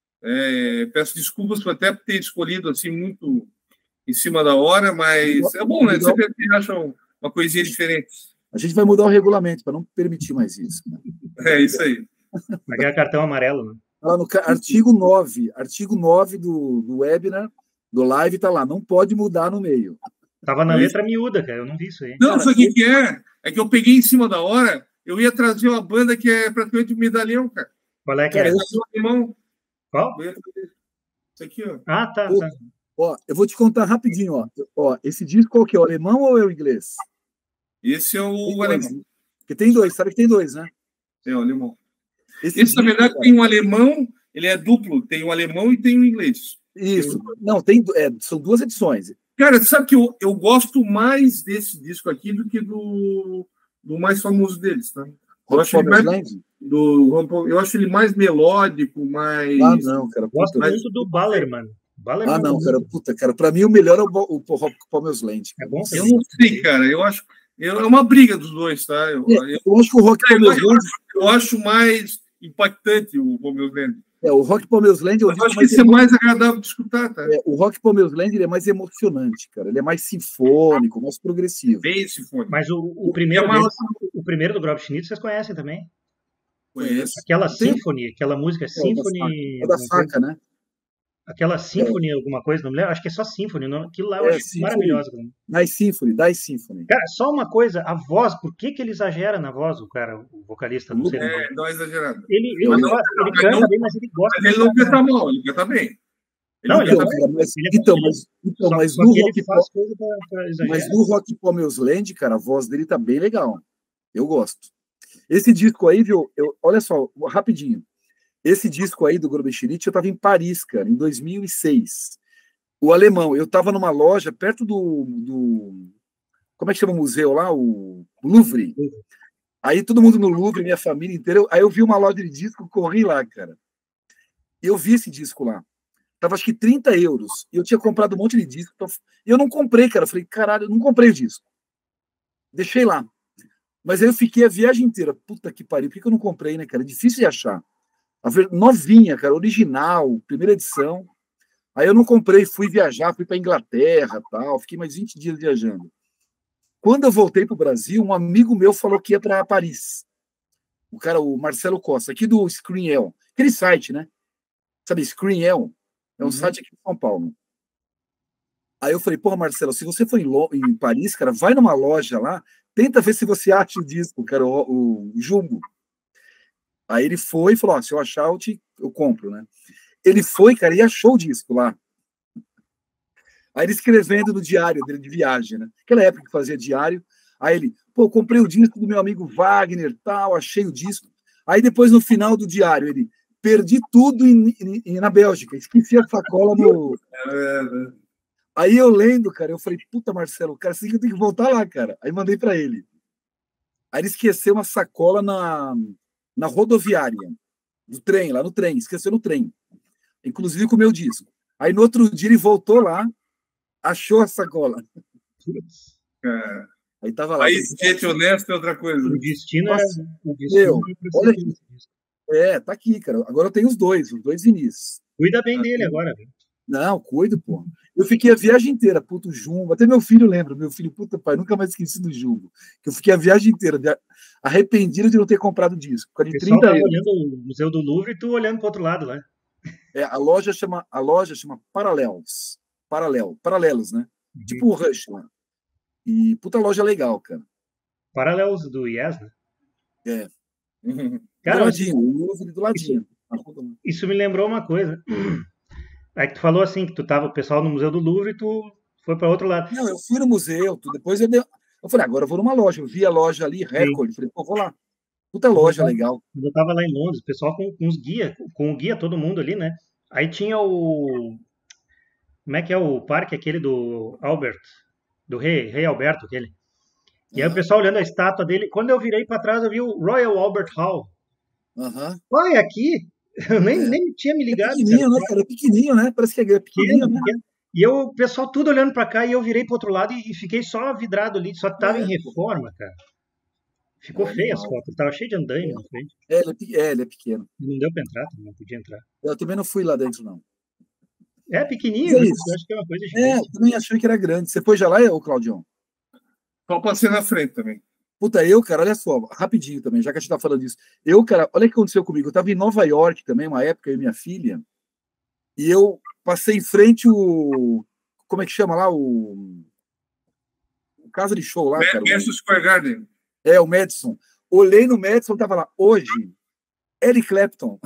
É, peço desculpas por até ter escolhido assim muito em cima da hora, mas é bom, né? Sempre acham uma coisinha diferente. A gente vai mudar o regulamento para não permitir mais isso. Né? É isso aí. Vai ganhar cartão amarelo, né? Lá no artigo nove, artigo nove do, do webinar, do live, tá lá. Não pode mudar no meio. Tava na letra miúda, cara. Eu não vi isso aí. Não, isso aqui que é. É que eu peguei em cima da hora, eu ia trazer uma banda que é praticamente um medalhão, cara. Qual é que cara, é? Eu... Qual? Isso aqui, ó. Ah, tá, Pô, tá. Ó, eu vou te contar rapidinho, ó. Ó, esse disco qual que é? O alemão ou é o inglês? Esse é o alemão. Porque tem dois, sabe que tem dois, né? É o alemão. Esse, Esse disco, na verdade, cara, tem um alemão, ele é duplo, tem um alemão e tem um inglês. Isso. Tem... Não, tem, é, são duas edições. Cara, sabe que eu, eu gosto mais desse disco aqui do que do, do mais famoso deles, tá? Eu acho, ele mais, do, eu acho ele mais melódico, mais... Ah, não, cara. Gosto puta, muito do Ballerman. Ballerman. Ah, não, cara. Puta, cara. Pra mim, o melhor é o, o, o Rock Palmer's Land. É bom? Eu não sei, cara. Eu acho... Eu, é uma briga dos dois, tá? Eu, é, eu, eu acho que o Rock Palmer's Land... Eu acho mais impactante o Palmer's Land. É, o Rock Palmer's Land... Eu, eu acho que esse é mais agradável de escutar, tá? É, o Rock Palmer's Land ele é mais emocionante, cara. Ele é mais sinfônico, mais progressivo. Bem sinfônico. Mas o, o, primeiro, é mais... o primeiro do Grob Schnitt vocês conhecem também? Conheço. Aquela Tem... Symphony, aquela música é, Symphony... É da faca, né? Aquela Symphony, é. alguma coisa, não me lembro. Acho que é só Symphony. Não? Aquilo lá eu é, acho Symphony. Maravilhosa. Das Symphony, das Symphony. Cara, só uma coisa, a voz, por que, que ele exagera na voz, o cara, o vocalista? Não sei. É, não é exagerado. Ele, ele, ele, não, ele canta não, bem, mas ele gosta. Mas ele não canta mal, ele canta bem. Ele não, ele então, canta cara, mas, ele então, mas, então, mas no Rock pra, pra mas no Rock Palmer's Land, cara, a voz dele tá bem legal. Eu gosto. Esse disco aí, viu? Eu, olha só, rapidinho. Esse disco aí do Grob Schnitt, eu tava em Paris, cara, em dois mil e seis. O alemão, eu tava numa loja perto do, do como é que chama o museu lá? O Louvre. Aí todo mundo no Louvre, minha família inteira. Aí eu vi uma loja de disco, corri lá, cara. Eu vi esse disco lá. Tava acho que trinta euros. E eu tinha comprado um monte de disco. E eu não comprei, cara. Eu falei, caralho, eu não comprei o disco. Deixei lá. Mas aí eu fiquei a viagem inteira. Puta que pariu, por que eu não comprei, né, cara? É difícil de achar. A ver... Novinha, cara, original, primeira edição. Aí eu não comprei, fui viajar, fui para Inglaterra, tal. Fiquei mais vinte dias viajando. Quando eu voltei para o Brasil, um amigo meu falou que ia para Paris. O cara, o Marcelo Costa, aqui do Screenel. Aquele site, né? Sabe, Screenel? É um uhum. site aqui de São Paulo. Aí eu falei, porra, Marcelo, se você for em, Lo... em Paris, cara, vai numa loja lá, tenta ver se você acha o disco, cara, o, o Jumbo. Aí ele foi e falou, ó, se eu achar, eu, te... eu compro, né? Ele foi, cara, e achou o disco lá. Aí ele escrevendo no diário dele de viagem, né? Aquela época que fazia diário. Aí ele, pô, comprei o disco do meu amigo Wagner, tal, achei o disco. Aí depois, no final do diário, ele, perdi tudo em, em, na Bélgica, esqueci a sacola no... Aí eu lendo, cara, eu falei, puta, Marcelo, cara, assim que eu tenho que voltar lá, cara. Aí mandei para ele. Aí ele esqueceu uma sacola na, na rodoviária, do trem, lá no trem, esqueceu no trem. Inclusive com o meu disco. Aí no outro dia ele voltou lá, achou a sacola. É. Aí tava lá. Aí, gente honesto é outra coisa. O destino Nossa, é. O destino meu, é olha aqui. É, tá aqui, cara. Agora eu tenho os dois, os dois Vinícius. Cuida bem dele agora, velho. Não, cuido, pô. Eu fiquei a viagem inteira, puto, Jumbo. Até meu filho lembra, meu filho, puta pai, nunca mais esqueci do Jumbo. Que eu fiquei a viagem inteira via... arrependido de não ter comprado o disco. O pessoal tava olhando o Museu do Louvre e tu olhando pro outro lado lá. É, a loja chama, a loja chama Paralelos. Paralelo, Paralelos, né? Uhum. Tipo o Rush lá. E puta loja legal, cara. Paralelos do Yes, né? É. Cara, do ladinho, o Louvre do ladinho. Isso, isso me lembrou uma coisa. Aí que tu falou assim, que tu tava o pessoal no Museu do Louvre e tu foi para outro lado. Não, eu fui no museu, tu, depois eu dei... Eu falei, agora eu vou numa loja. Eu vi a loja ali, Record, falei, pô, vou lá. Puta loja eu, legal. Eu tava lá em Londres, o pessoal com, com os guia, com o guia, todo mundo ali, né? Aí tinha o... Como é que é o parque aquele do Albert? Do rei, rei Alberto, aquele. E aí o pessoal olhando a estátua dele. Quando eu virei para trás, eu vi o Royal Albert Hall. Aham. Uhum. É aqui? Eu nem, é. nem tinha me ligado. É pequenininho, cara. né, cara? É pequenininho, né? Parece que é pequenininho, pequeno, né? Pequeno. E eu, o pessoal tudo olhando para cá, e eu virei para outro lado e, e fiquei só vidrado ali, só que tava é, em reforma, cara. Ficou é, feio as fotos, tava cheio de andaime é. na frente. É ele, é, é, ele é pequeno. Não deu para entrar, não podia entrar. Eu também não fui lá dentro, não. É pequenininho, é isso. Eu acho que é uma coisa diferente. É, eu também achei que era grande. Você foi já lá, ô Claudião? Só passei na frente também. Puta, eu, cara, olha só, rapidinho também, já que a gente tá falando disso. Eu, cara, olha o que aconteceu comigo. Eu tava em Nova York também, uma época, eu e minha filha, e eu passei em frente o... Como é que chama lá? O... o Casa de Show lá, cara. Madison Square Garden. É, o Madison. Olhei no Madison, tava lá, hoje, Eric Clapton.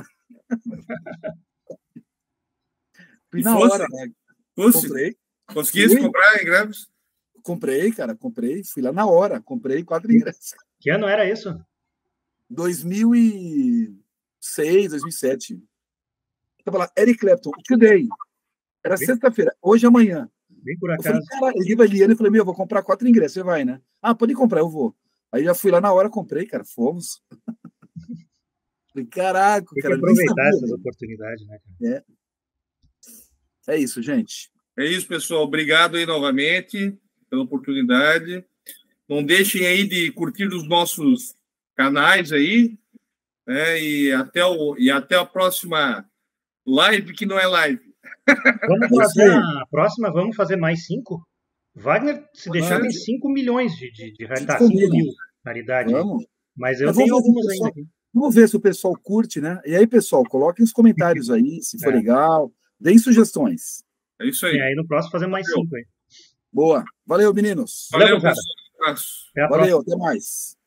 Fui na hora, né? Fosse? Comprei. Conseguisse comprar ingressos? Comprei, cara, comprei. Fui lá na hora, comprei quatro ingressos. Que ano era isso? dois mil e seis, dois mil e sete. Tava lá, Eric Clapton, today. Era sexta-feira, hoje e amanhã. Bem por acaso. Eu falei, cara, eu liguei pra Eliana e falei, meu, eu vou comprar quatro ingressos, você vai, né? Ah, pode comprar, eu vou. Aí já fui lá na hora, comprei, cara, fomos. Falei, caraca, Tem cara. que aproveitar essas oportunidades, né, cara? É. É isso, gente. É isso, pessoal. Obrigado aí novamente pela oportunidade. Não deixem aí de curtir os nossos canais aí, né? E até, o, e até a próxima live, que não é live. Vamos fazer a próxima, vamos fazer mais cinco? Wagner, se deixar, tem cinco milhões de, de, de tá, cinco mil raridade. Vamos. Mas eu Mas tenho algumas ainda aqui. Vamos ver se o pessoal curte, né? E aí, pessoal, coloquem os comentários aí, se for é. legal. Deem sugestões. É isso aí. E aí no próximo fazer mais Valeu. cinco aí. Boa. Valeu, meninos. Valeu, pessoal. Valeu, até mais.